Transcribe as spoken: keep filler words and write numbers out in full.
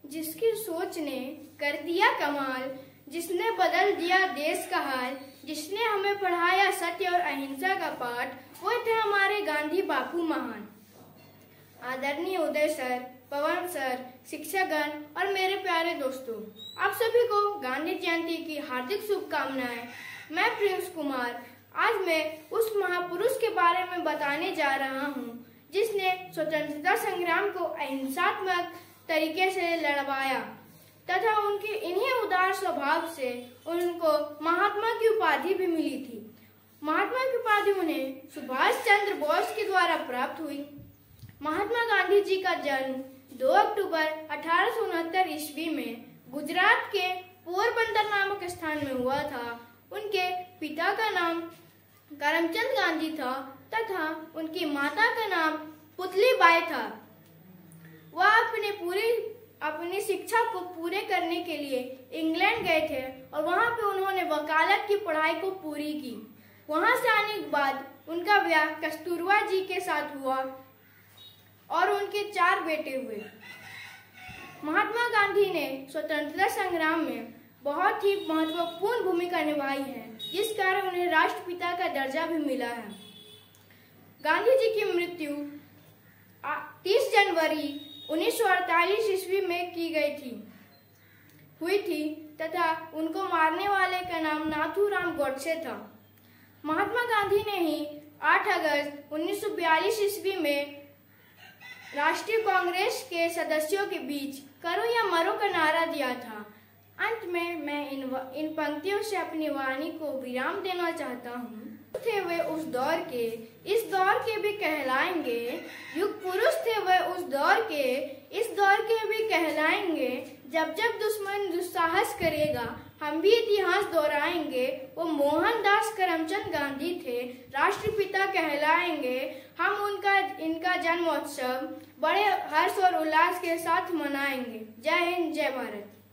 जिसकी सोच ने कर दिया कमाल, जिसने बदल दिया देश का हाल, जिसने हमें पढ़ाया सत्य और अहिंसा का पाठ, वो थे हमारे गांधी बापू महान। आदरणीय उदय सर, पवन सर, शिक्षकगण और मेरे प्यारे दोस्तों, आप सभी को गांधी जयंती की हार्दिक शुभकामनाएं। मैं प्रिंस कुमार आज मैं उस महापुरुष के बारे में बताने जा रहा हूँ जिसने स्वतंत्रता संग्राम को अहिंसात्मक तरीके से लड़वाया तथा उनके इन्हीं उदार स्वभाव से उनको महात्मा की उपाधि भी मिली थी। महात्मा की उपाधि उन्हें सुभाष चंद्र बोस के द्वारा प्राप्त हुई। महात्मा गांधी जी का जन्म दो अक्टूबर अठारह सौ उनहत्तर ईस्वी में गुजरात के पोरबंदर नामक स्थान में हुआ था। उनके पिता का नाम करमचंद गांधी था तथा उनकी माता का नाम पुतली बाई था। वह अपने पूरी अपनी शिक्षा को पूरे करने के लिए इंग्लैंड गए थे और वहां पे उन्होंने वकालत की पढ़ाई को पूरी की। वहां से आने के बाद उनका ब्याह कस्तूरबा जी के साथ हुआ और उनके चार बेटे हुए। महात्मा गांधी ने स्वतंत्रता संग्राम में बहुत ही महत्वपूर्ण भूमिका निभाई है, जिस कारण उन्हें राष्ट्रपिता का दर्जा भी मिला है। गांधी जी की मृत्यु तीस जनवरी उन्नीस सौ अड़तालीस ईस्वी में की गई थी हुई थी तथा उनको मारने वाले का नाम नाथूराम गोडसे था। महात्मा गांधी ने ही आठ अगस्त उन्नीस सौ बयालीस ईस्वी में राष्ट्रीय कांग्रेस के सदस्यों के बीच करो या मरो का नारा दिया था। अंत में मैं इन इन पंक्तियों से अपनी वाणी को विराम देना चाहता हूँ। थे वे उस दौर के, इस दौर के भी कहलाएंगे। युग पुरुष थे वे उस दौर के, इस दौर के भी कहलाएंगे। जब जब दुश्मन दुस्साहस करेगा हम भी इतिहास दोहराएंगे। वो मोहनदास करमचंद गांधी थे, राष्ट्रपिता कहलाएंगे। हम उनका इनका जन्मोत्सव बड़े हर्ष और उल्लास के साथ मनाएंगे। जय हिंद, जय भारत।